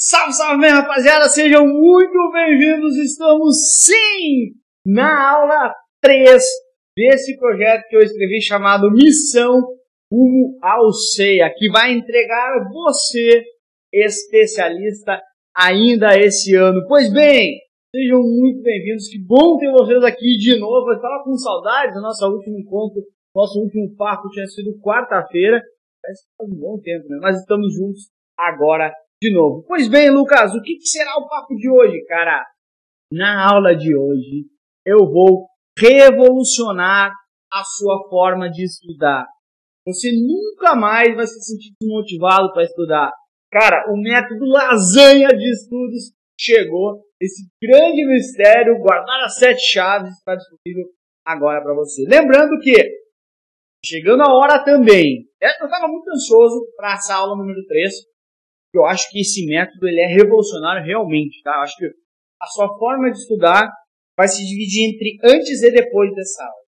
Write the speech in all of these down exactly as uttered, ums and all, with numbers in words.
Salve, salve, minha rapaziada! Sejam muito bem-vindos! Estamos, sim, na aula três desse projeto que eu escrevi chamado Missão Rumo ao Ceia, que vai entregar você, especialista, ainda esse ano. Pois bem, sejam muito bem-vindos. Que bom ter vocês aqui de novo. Eu estava com saudades do nosso último encontro, nosso último papo tinha sido quarta-feira. Parece que faz um bom tempo, né? Mas estamos juntos agora de novo. Pois bem, Lucas, o que será o papo de hoje, cara? Na aula de hoje, eu vou revolucionar a sua forma de estudar. Você nunca mais vai se sentir desmotivado para estudar. Cara, o método lasanha de estudos chegou. Esse grande mistério, guardar as sete chaves, está disponível agora para você. Lembrando que, chegando a hora também, eu estava muito ansioso para essa aula número três. Eu acho que esse método ele é revolucionário realmente, tá? Eu acho que a sua forma de estudar vai se dividir entre antes e depois dessa aula.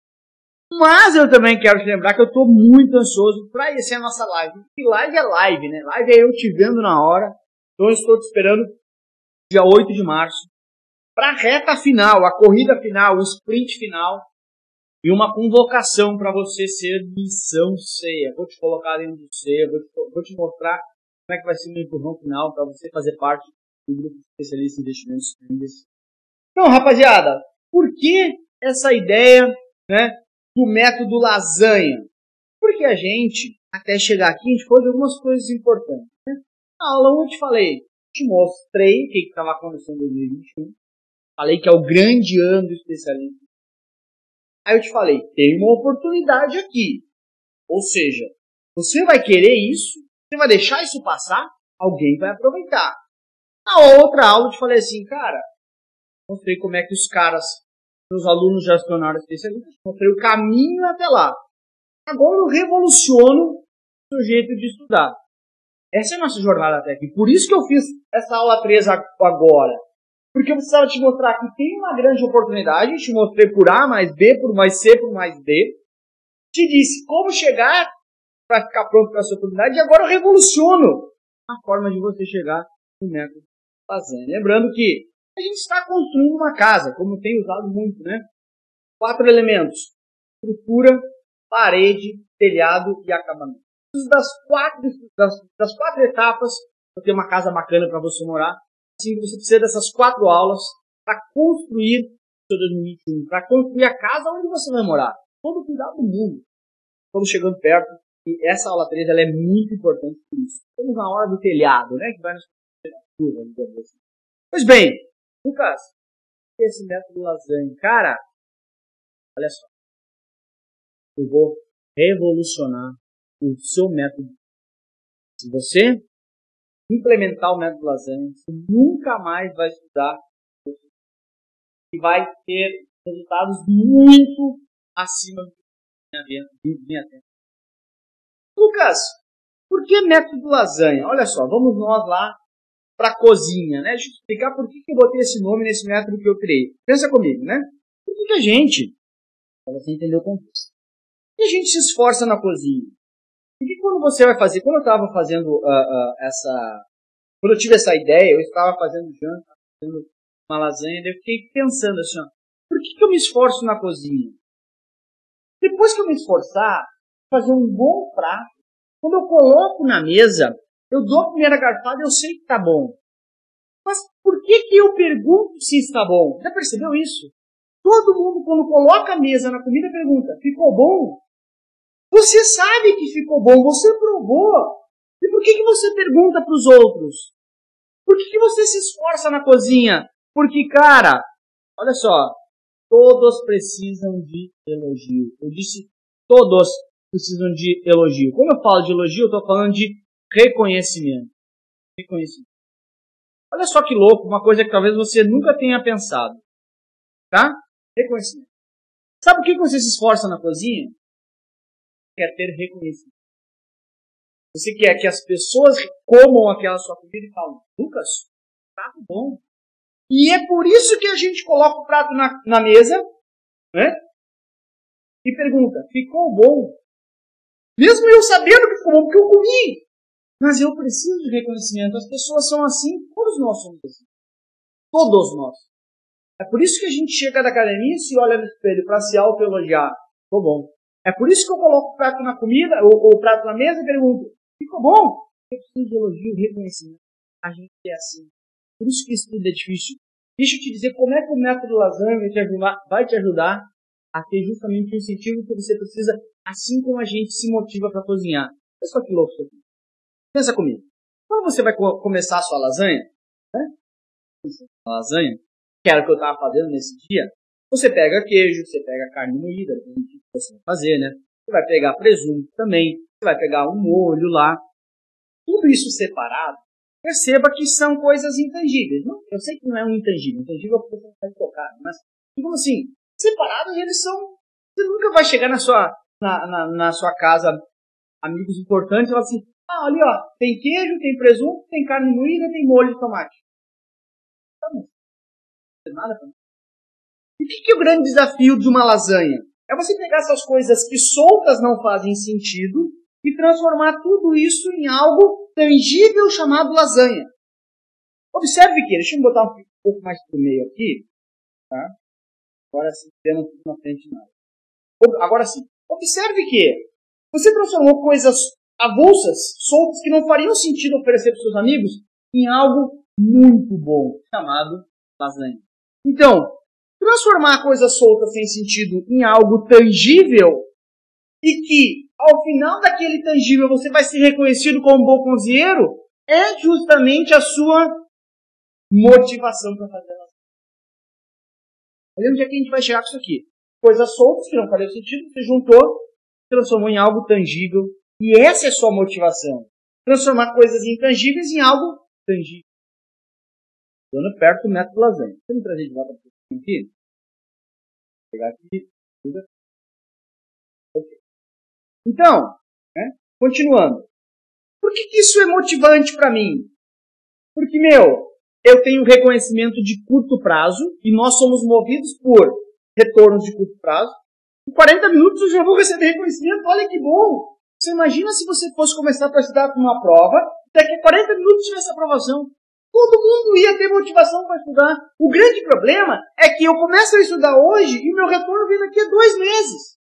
Mas eu também quero te lembrar que eu estou muito ansioso para essa nossa live. Porque live é live, né? Live é eu te vendo na hora. Então eu estou te esperando dia oito de março para a reta final, a corrida final, o sprint final e uma convocação para você ser Missão Ceia. Vou te colocar dentro do Ceia, vou te, vou te mostrar como é que vai ser o empurrão final para você fazer parte do grupo de especialistas em investimentos. Então, rapaziada, por que essa ideia, né, do método lasanha? Porque a gente, até chegar aqui, a gente falou de algumas coisas importantes. Né? Na aula um eu te falei, te mostrei o que estava acontecendo em dois mil e vinte e um, falei que é o grande ano do especialista. Aí eu te falei, tem uma oportunidade aqui. Ou seja, você vai querer isso, você vai deixar isso passar, alguém vai aproveitar. Na outra aula eu te falei assim, cara, mostrei como é que os caras, os alunos já se tornaram especialistas, mostrei o caminho até lá. Agora eu revoluciono o seu jeito de estudar. Essa é a nossa jornada até aqui. Por isso que eu fiz essa aula três agora. Porque eu precisava te mostrar que tem uma grande oportunidade, te mostrei por A mais B, por mais C, por mais D. Te disse como chegar para ficar pronto para essa oportunidade, e agora eu revoluciono a forma de você chegar no método lasanha. Lembrando que a gente está construindo uma casa, como tem usado muito, né? Quatro elementos: estrutura, parede, telhado e acabamento. Das quatro, das, das quatro etapas para ter uma casa bacana para você morar. Assim, você precisa dessas quatro aulas para construir o seu dois mil e vinte e um, para construir a casa onde você vai morar. Todo o cuidado do mundo. Estamos chegando perto. E essa aula três ela é muito importante por isso. Estamos na hora do telhado, né? Que vai nos assim. Pois bem, Lucas, esse método lasanha, cara, olha só. Eu vou revolucionar o seu método. Se você implementar o método lasanha, você nunca mais vai estudar e vai ter resultados muito acima do que vinha tendo. Lucas, por que método lasanha? Olha só, vamos nós lá para a cozinha, né? Deixa eu explicar por que eu botei esse nome nesse método que eu criei. Pensa comigo, né? Por que a gente, para você entender o contexto, por que a gente se esforça na cozinha? Porque quando você vai fazer, quando eu estava fazendo uh, uh, essa, quando eu tive essa ideia, eu estava fazendo janta, fazendo uma lasanha, daí eu fiquei pensando assim, ó, por que, que eu me esforço na cozinha? Depois que eu me esforçar, fazer um bom prato, quando eu coloco na mesa, eu dou a primeira garfada e eu sei que está bom. Mas por que que eu pergunto se está bom? Já percebeu isso? Todo mundo, quando coloca a mesa na comida, pergunta, ficou bom? Você sabe que ficou bom, você provou. E por que que você pergunta para os outros? Por que que você se esforça na cozinha? Porque, cara, olha só, todos precisam de elogio. Eu disse todos precisam de elogio. Quando eu falo de elogio, eu estou falando de reconhecimento. Reconhecimento. Olha só que louco, uma coisa que talvez você nunca tenha pensado. Tá? Reconhecimento. Sabe por que você se esforça na cozinha? Quer ter reconhecimento. Você quer que as pessoas comam aquela sua comida e falam, Lucas, prato bom. E é por isso que a gente coloca o prato na, na mesa, né? E pergunta, ficou bom? Mesmo eu sabendo que ficou bom, porque eu comi. Mas eu preciso de reconhecimento. As pessoas são assim. Quando Todos nós somos assim. Todos nós. É por isso que a gente chega da academia e se olha no espelho para se auto-elogiar. Ficou bom. É por isso que eu coloco o prato na comida, ou, ou o prato na mesa e pergunto, ficou bom? Eu preciso de elogio, reconhecimento. A gente é assim. Por isso que isso tudo é difícil. Deixa eu te dizer como é que o método lasanha vai te ajudar, vai te ajudar a ter justamente o incentivo que você precisa, assim como a gente se motiva para cozinhar. Olha só que louco isso aqui. Pensa comigo. Quando você vai co começar a sua lasanha, né? A lasanha, que era o que eu estava fazendo nesse dia, você pega queijo, você pega carne moída, que você vai fazer, né? Você vai pegar presunto também, você vai pegar um molho lá. Tudo isso separado, perceba que são coisas intangíveis. Não, eu sei que não é um intangível. Intangível é porque você não pode tocar. Mas, como assim, separados eles são... Você nunca vai chegar na sua, na, na, na sua casa, amigos importantes, e falar assim, ah, ali ó, tem queijo, tem presunto, tem carne moída, tem molho de tomate. Não, não tem nada pra mim. E o que, que é o grande desafio de uma lasanha? É você pegar essas coisas que soltas não fazem sentido e transformar tudo isso em algo tangível chamado lasanha. Observe que, deixa eu botar um pouco mais para o meio aqui, tá? Agora sim, tendo tudo na frente nada. Agora sim, observe que você transformou coisas avulsas, soltas, que não fariam sentido oferecer para os seus amigos, em algo muito bom, chamado lasanha. Então, transformar coisas soltas sem sentido em algo tangível e que, ao final daquele tangível, você vai ser reconhecido como bom cozinheiro, é justamente a sua motivação para fazer a lasanha. Olha onde é que a gente vai chegar com isso aqui. Coisas soltas que não fariam sentido, você juntou, transformou em algo tangível, e essa é a sua motivação. Transformar coisas intangíveis em algo tangível. Estou perto do método lasanha. Deixa eu me trazer de volta para aqui. Vou pegar aqui. Okay. Então, né, continuando. Por que, que isso é motivante para mim? Porque, meu, eu tenho reconhecimento de curto prazo e nós somos movidos por retornos de curto prazo. Em quarenta minutos eu já vou receber reconhecimento. Olha que bom! Você imagina se você fosse começar a estudar para uma prova, daqui a quarenta minutos tivesse aprovação. Todo mundo ia ter motivação para estudar. O grande problema é que eu começo a estudar hoje e meu retorno vem daqui a dois meses.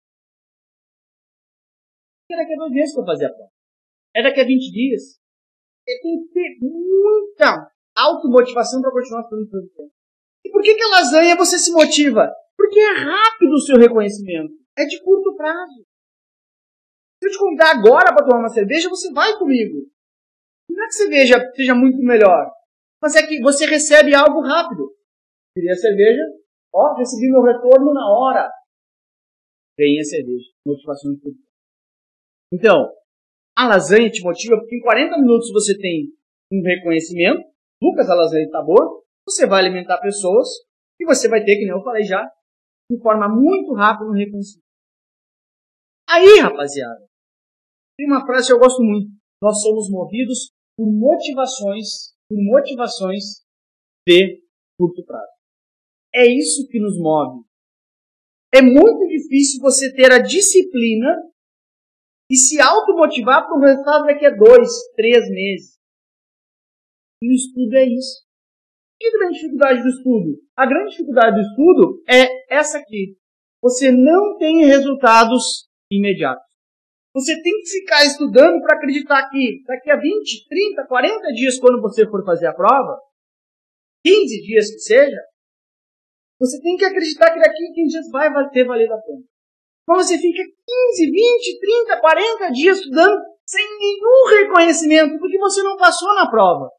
É daqui a dois meses que eu vou fazer a prova. É daqui a vinte dias. Eu tenho que ter muita automotivação para continuar estudando todo o tempo. E por que que a lasanha você se motiva? Porque é rápido o seu reconhecimento. É de curto prazo. Se eu te convidar agora para tomar uma cerveja, você vai comigo. Não é que a cerveja seja muito melhor, mas é que você recebe algo rápido. Queria cerveja, ó, recebi meu retorno na hora. Vem a cerveja. Motivação de curto prazo. Então, a lasanha te motiva porque em quarenta minutos você tem um reconhecimento. Lucas, a lasanha está boa. Você vai alimentar pessoas e você vai ter, que nem eu falei já, de forma muito rápida um reconhecimento. Aí, rapaziada, tem uma frase que eu gosto muito. Nós somos movidos por motivações, por motivações de curto prazo. É isso que nos move. É muito difícil você ter a disciplina e se automotivar para um resultado daqui a dois, três meses. E o estudo é isso. Que é a grande dificuldade do estudo? A grande dificuldade do estudo é essa aqui. Você não tem resultados imediatos. Você tem que ficar estudando para acreditar que daqui a vinte, trinta, quarenta dias, quando você for fazer a prova, quinze dias que seja, você tem que acreditar que daqui a quinze dias vai ter valido a pena. Então você fica quinze, vinte, trinta, quarenta dias estudando sem nenhum reconhecimento, porque você não passou na prova.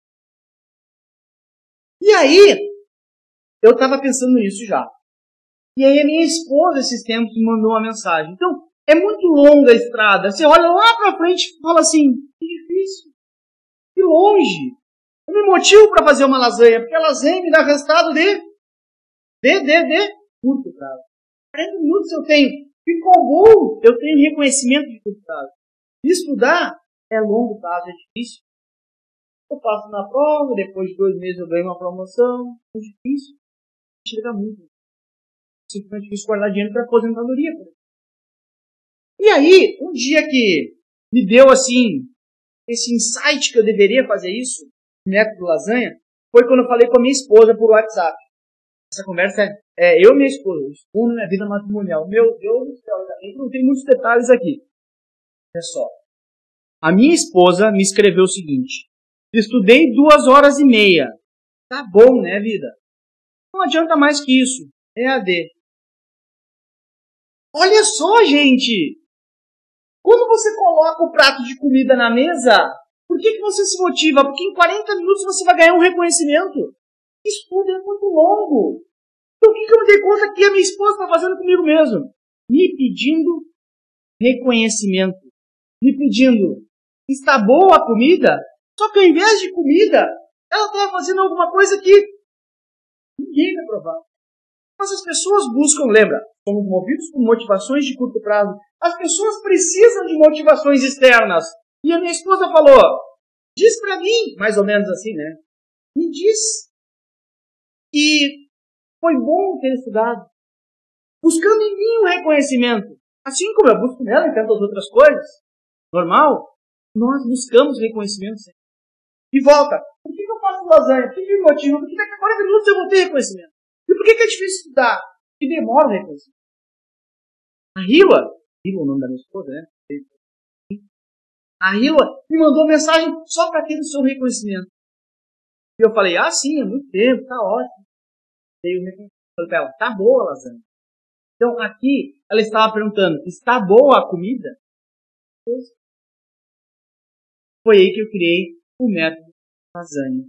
E aí, eu estava pensando nisso já. E aí a minha esposa, esses tempos, me mandou uma mensagem. Então, é muito longa a estrada. Você olha lá pra frente e fala assim, que difícil, que longe. Eu me motivo para fazer uma lasanha, porque a lasanha me dá resultado de, de, de, de curto prazo. quarenta minutos eu tenho. Ficou bom, eu tenho reconhecimento de curto prazo. Estudar é longo prazo, é difícil. Eu passo na prova, depois de dois meses eu ganho uma promoção. É difícil. Chega muito. Simplesmente difícil guardar dinheiro para aposentadoria. E aí, um dia que me deu assim, esse insight que eu deveria fazer isso, método lasanha, foi quando eu falei com a minha esposa por WhatsApp. Essa conversa é, é eu e minha esposa, expondo minha vida matrimonial. Meu Deus do céu, não tem muitos detalhes aqui. Olha só. A minha esposa me escreveu o seguinte: estudei duas horas e meia. Tá bom, né, vida? Não adianta mais que isso. É A D. Olha só, gente! Quando você coloca o prato de comida na mesa, por que, que você se motiva? Porque em quarenta minutos você vai ganhar um reconhecimento. Isso tudo é muito longo. Então o que, que eu me dei conta que a minha esposa está fazendo comigo mesmo? Me pedindo reconhecimento. Me pedindo, está boa a comida? Só que ao invés de comida, ela estava fazendo alguma coisa que ninguém vai provar. Mas as pessoas buscam, lembra, somos movidos por motivações de curto prazo. As pessoas precisam de motivações externas. E a minha esposa falou, diz pra mim, mais ou menos assim, né? Me diz que foi bom ter estudado, buscando em mim um reconhecimento. Assim como eu busco nela e tantas outras coisas, normal, nós buscamos reconhecimento sempre. E volta, por que eu faço lasanha? Por que me motiva? Por que daqui a quarenta minutos eu vou ter reconhecimento? E por que é difícil estudar? E demora o reconhecimento. A Hila, Hila é o nome da minha esposa, né? A Hila me mandou mensagem só para ter o seu reconhecimento. E eu falei, ah sim, é muito tempo, tá ótimo. Dei o reconhecimento. Falei para ela, tá boa a lasanha. Então aqui, ela estava perguntando, está boa a comida? Foi aí que eu criei o método lasanha.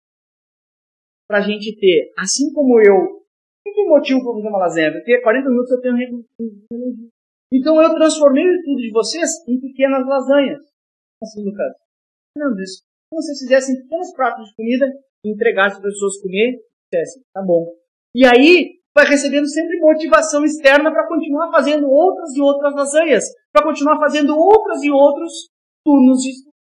Para a gente ter, assim como eu, o que é o motivo para fazer uma lasanha? Porque quarenta minutos eu tenho um reconhecimento. Então eu transformei o estudo de vocês em pequenas lasanhas. Assim, no caso. Não, isso. Como se vocês fizessem pequenos pratos de comida e entregassem para as pessoas comer, dissessem, tá bom. E aí, vai recebendo sempre motivação externa para continuar fazendo outras e outras lasanhas, para continuar fazendo outras e outros turnos de estudo.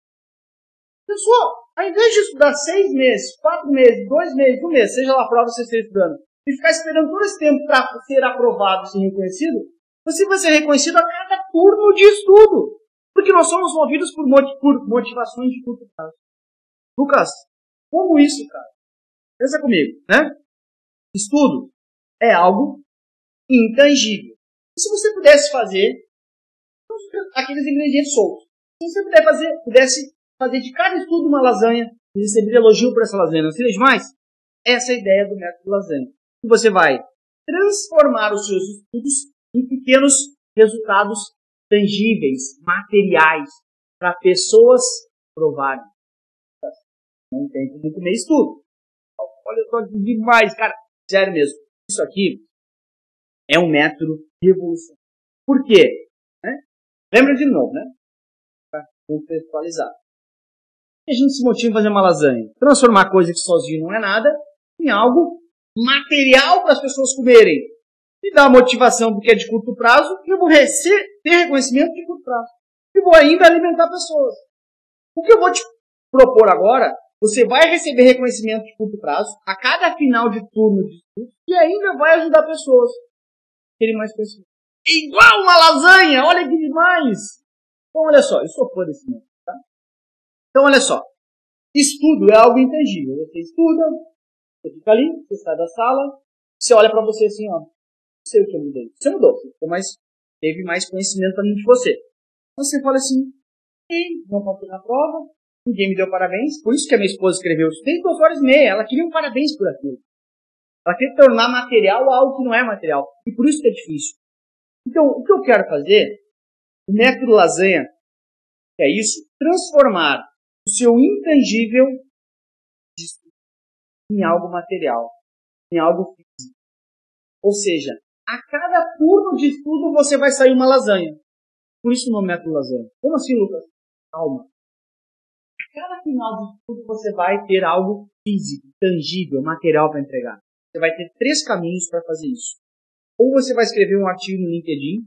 Pessoal, ao invés de estudar seis meses, quatro meses, dois meses, um mês, seja lá a prova que você esteja estudando, e ficar esperando todo esse tempo para ser aprovado e ser reconhecido, você vai ser reconhecido a cada turno de estudo. Porque nós somos movidos por, motiv- por motivações de curto prazo. Lucas, como isso, cara? Pensa comigo, né? Estudo é algo intangível. E se você pudesse fazer aqueles ingredientes soltos, se você puder fazer, pudesse fazer de cada estudo uma lasanha e receber elogio por essa lasanha, não seria demais? Essa é a ideia do método lasanha. E você vai transformar os seus estudos em pequenos resultados tangíveis, materiais, para pessoas provarem. Não tem como comer estudo. Olha só demais, cara. Sério mesmo. Isso aqui é um método revolucionário. Por quê? Né? Lembra de novo, né? Para contextualizar. A gente se motiva a fazer uma lasanha. Transformar coisa que sozinho não é nada em algo material para as pessoas comerem. E dá motivação porque é de curto prazo, e eu vou receber, ter reconhecimento de curto prazo. E vou ainda alimentar pessoas. O que eu vou te propor agora, você vai receber reconhecimento de curto prazo a cada final de turno de estudo e ainda vai ajudar pessoas a terem mais conhecimento. Igual uma lasanha! Olha que demais! Então, olha só, eu sou fã desse método, tá? Então, olha só. Estudo é algo intangível. Você estuda, você fica ali, você sai da sala, você olha para você assim, ó. Não sei o que eu mudei. Você mudou, você ficou mais, teve mais conhecimento além de você. Então você fala assim, ei, não passei na prova, ninguém me deu parabéns. Por isso que a minha esposa escreveu, tem duas horas e meia, ela queria um parabéns por aquilo. Ela quer tornar material algo que não é material. E por isso que é difícil. Então, o que eu quero fazer, o método lasanha, é isso, transformar o seu intangível em algo material, em algo físico. Ou seja, a cada turno de estudo você vai sair uma lasanha. Por isso o nome método lasanha. Como assim, Lucas? Calma. A cada final de estudo você vai ter algo físico, tangível, material para entregar. Você vai ter três caminhos para fazer isso. Ou você vai escrever um artigo no LinkedIn,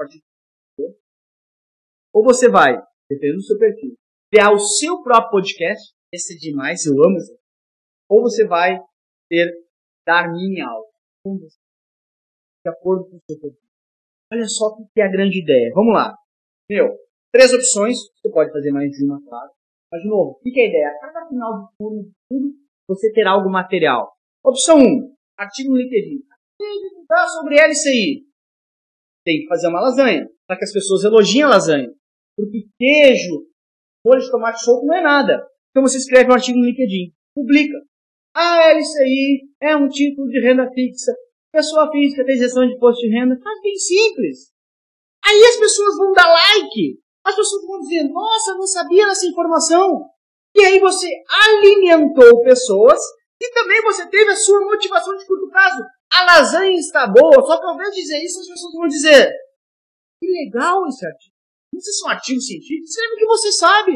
ou você vai, dependendo do seu perfil, criar o seu próprio podcast. Esse é demais, eu amo isso. Ou você vai ter, dar minha aula. De acordo com o seu perfil. Olha só o que é a grande ideia. Vamos lá. Meu, três opções. Você pode fazer mais de uma, claro. Mas, de novo, o que é a ideia? A cada final de turno, você ter algo material. Opção um, artigo no LinkedIn. Divulgar sobre L C I. Tem que fazer uma lasanha, para que as pessoas elogiem a lasanha. Porque queijo, molho de tomate solto não é nada. Então você escreve um artigo no LinkedIn, publica. A L C I é um título de renda fixa. Pessoa física tem isenção de imposto de renda. Mas bem simples. Aí as pessoas vão dar like. As pessoas vão dizer, nossa, eu não sabia dessa informação. E aí você alimentou pessoas e também você teve a sua motivação de curto prazo. A lasanha está boa, só que ao invés de dizer isso, as pessoas vão dizer, que legal esse artigo. Não sei se é um artigo científico, escreve o que você sabe.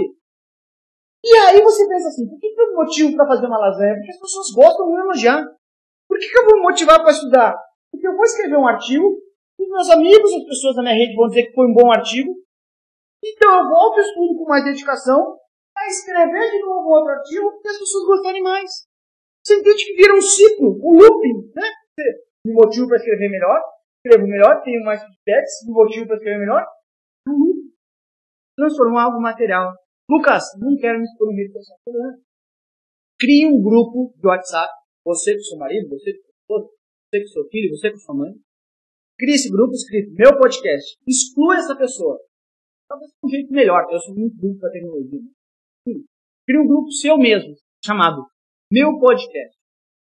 E aí você pensa assim, por que que eu me motivo para fazer uma lasanha? Porque as pessoas gostam de me elogiar. Por que que eu vou me motivar para estudar? Porque eu vou escrever um artigo, e meus amigos, as pessoas da minha rede vão dizer que foi um bom artigo, então eu volto e estudo com mais dedicação, a escrever de novo outro artigo, porque as pessoas gostarem mais. Você entende que vira um ciclo, um looping, né? Me motivo para escrever melhor, escrevo melhor, tenho mais feedbacks, me motivo para escrever melhor. Um transformar algo material. Lucas, não quero me expor no meio dessa coisa. Crie um grupo de WhatsApp, você com seu marido, você com sua esposa, você com seu filho, você com sua mãe. Crie esse grupo escrito, meu podcast. Exclua essa pessoa. Talvez de um jeito melhor, eu sou muito grupo para tecnologia. Sim. Crie um grupo seu mesmo, chamado Meu Podcast.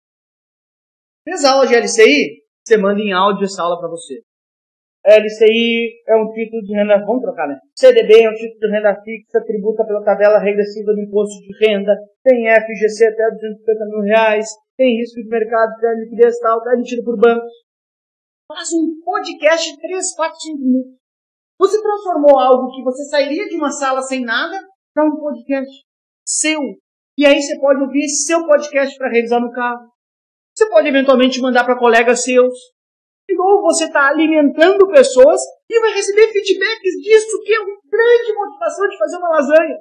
Fez aula de L C I? Você manda em áudio essa aula para você. L C I é um título de renda, vamos trocar, né? C D B é um título de renda fixa, tributa pela tabela regressiva do imposto de renda, tem F G C até duzentos e cinquenta mil reais, tem risco de mercado, tem liquidez tal, é emitido por bancos. Faz um podcast de três, quatro, cinco minutos. Você transformou algo que você sairia de uma sala sem nada para um podcast seu. E aí você pode ouvir esse seu podcast para revisar no carro. Você pode eventualmente mandar para colegas seus. De novo, você está alimentando pessoas e vai receber feedbacks disso, que é uma grande motivação de fazer uma lasanha.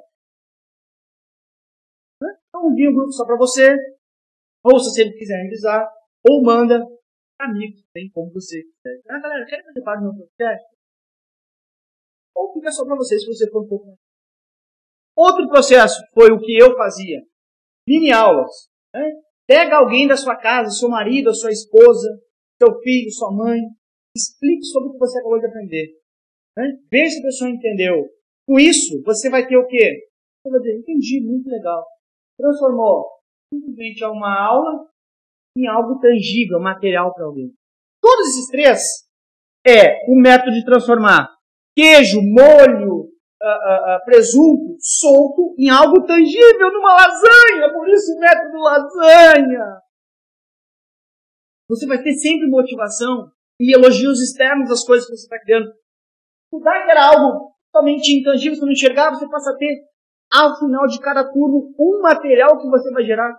Então, envia um grupo só para você, ou se você quiser revisar, ou manda para amigos, tem como você quiser. Ah, galera, quer fazer parte do meu podcast? Ou fica só para você, se você for um pouco mais. Outro processo foi o que eu fazia. Mini aulas. Né? Pega alguém da sua casa, seu marido, a sua esposa, seu filho, sua mãe, explique sobre o que você acabou de aprender. Né? Veja se a pessoa entendeu. Com isso, você vai ter o quê? Você vai dizer, entendi, muito legal. Transformou simplesmente uma aula em algo tangível, material para alguém. Todos esses três é o método de transformar queijo, molho, uh, uh, uh, presunto, solto em algo tangível numa lasanha. Por isso o método lasanha. Você vai ter sempre motivação e elogios externos das coisas que você está criando. Estudar que era algo totalmente intangível, você não enxergar, você passa a ter, ao final de cada turno, um material que você vai gerar.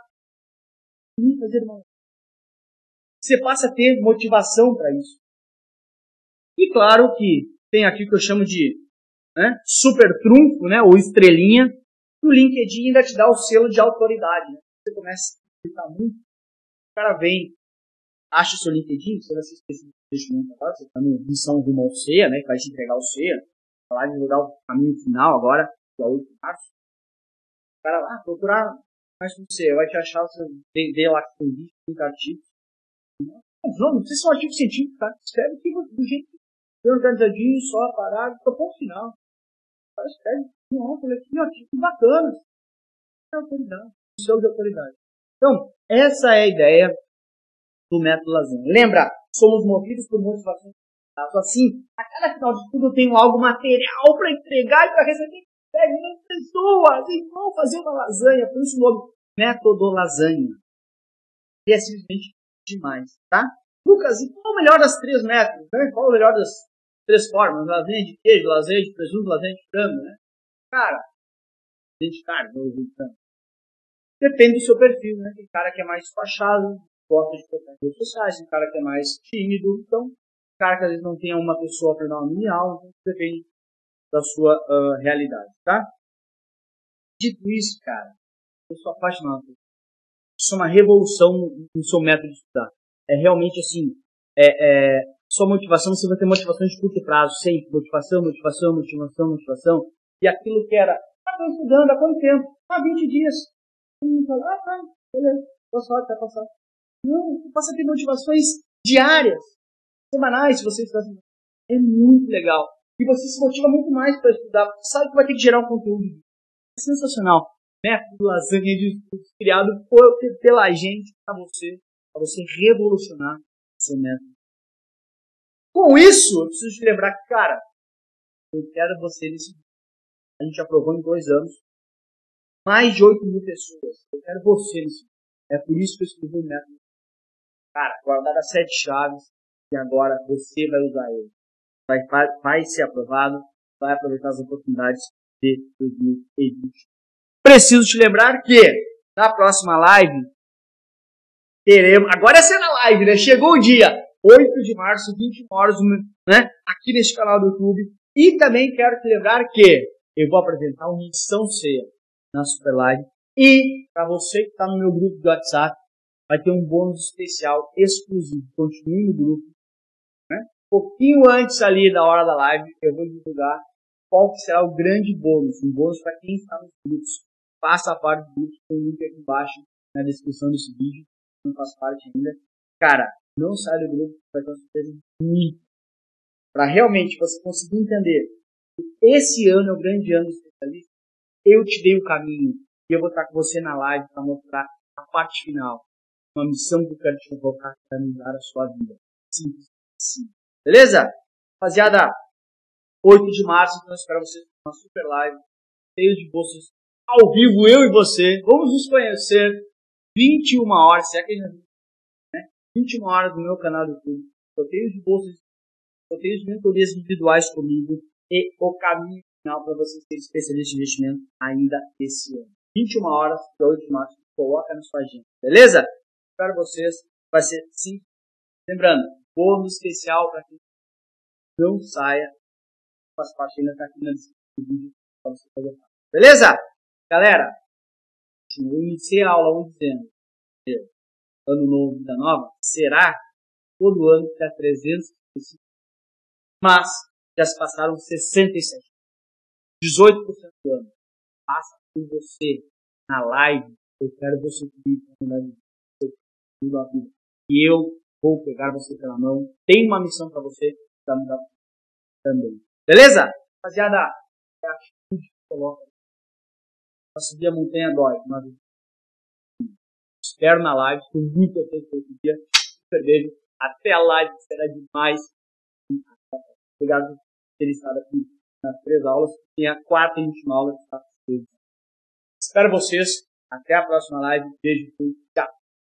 Você passa a ter motivação para isso. E claro que tem aqui o que eu chamo de né, super trunfo, né, ou estrelinha. No LinkedIn ainda te dá o selo de autoridade. Né? Você começa a explicar muito, o cara vem, acha o seu LinkedIn, você vai ser específico de investimento agora, você está no missão rumo ao C E A, né, que vai te entregar o C E A, falar de mudar o caminho final agora, dia oito de março. O cara lá, procurar mais no C E A, vai te achar, você vender lá com vídeo, com artigos. Não, não precisa ser um artigo científico, tá? Escreve aqui do jeito que é organizadinho, só, parado, só ponto final. O cara escreve, nossa, olha aqui, artigo bacana. É autoridade, selo de autoridade. Então, essa é a ideia do método lasanha. Lembra, somos movidos por motivação. Assim, a cada final de tudo eu tenho algo material para entregar e para receber mil pessoas e vão fazer uma lasanha. Por isso o nome método lasanha. E é simplesmente demais, tá? Lucas, e qual é o melhor das três métodos? Né? Qual é o melhor das três formas? Lasanha de queijo, lasanha de presunto, lasanha de frango, né? Cara, lasanha de carne, lasanha de frango. Depende do seu perfil, né? Tem cara que é mais despachado, gosta de postar em redes sociais, tem cara que é mais tímido, então, tem cara que às vezes não tem uma pessoa para dar uma mini aula, então depende da sua uh, realidade, tá? Dito isso, cara, eu sou apaixonado. Isso é uma revolução no seu método de estudar. É realmente assim, é, é, sua motivação, você vai ter motivação de curto prazo, sempre. Motivação, motivação, motivação, motivação. E aquilo que era, ah, estou estudando há quanto tempo? Há vinte dias. E fala, ah, tá, beleza. só vai passar. Não, passa a ter motivações diárias, semanais, se você está fazendo. É muito legal. E você se motiva muito mais para estudar. Você sabe que vai ter que gerar um conteúdo. É sensacional. Método Lasanha de Estudos, criado por, pela gente, para você, para você revolucionar o seu método. Com isso, eu preciso te lembrar que, cara, eu quero você nesse vídeo. A gente aprovou em dois anos. Mais de oito mil pessoas. Eu quero você nesse vídeo. É por isso que eu escrevi o método. Cara, guardar as sete chaves e agora você vai usar ele. Vai, vai, vai ser aprovado, vai aproveitar as oportunidades de dois mil e vinte. Preciso te lembrar que na próxima live teremos, agora é ser na live, né? Chegou o dia, oito de março, vinte e uma horas, né? Aqui neste canal do YouTube. E também quero te lembrar que eu vou apresentar uma Missão Ceia na Super Live. E para você que está no meu grupo do WhatsApp, vai ter um bônus especial exclusivo. Continue no grupo. Né? Um pouquinho antes ali da hora da live, eu vou divulgar qual será o grande bônus. Um bônus para quem está nos grupos. Faça parte do grupo, tem um link aqui embaixo na descrição desse vídeo. Não faz parte ainda. Cara, não sai do grupo, vai ter uma surpresa muito. Para realmente você conseguir entender que esse ano é o grande ano do especialista, eu te dei o caminho. E eu vou estar com você na live para mostrar a parte final. Uma missão que eu quero te colocar para mudar a sua vida. Simples, sim. Beleza? Rapaziada, oito de março, então eu espero vocês numa super live, cheio de bolsas, ao vivo, eu e você. Vamos nos conhecer vinte e uma horas, se é que ainda né? vinte e uma horas no meu canal do YouTube. Sorteios de bolsas, sorteios de mentorias individuais comigo e o caminho final para você ser especialista em investimento ainda esse ano. vinte e uma horas, oito de março, coloca na sua agenda. Beleza? Espero vocês. Vai ser sim. Lembrando, bônus especial para quem não saia. Faz parte ainda está aqui na descrição do vídeo para você poder fazer. Beleza? Galera, eu iniciei a aula hoje dizendo ano novo, vida nova, será todo ano que dá trezentos e cinquenta, mas já se passaram sessenta e sete, dezoito por cento do ano. Passa com você na live, eu quero você comigo na vida. E eu vou pegar você pela mão. Tem uma missão para você para mudar também. Beleza? Rapaziada, é a que coloca. Para subir a montanha dói. Mas espero na live. Estou muito atento esse dia. Super beijo. Até a live, que será demais. Obrigado por ter estado aqui nas três aulas. Tem a quarta e última aula. Espero vocês. Até a próxima live. Beijo. Tchau.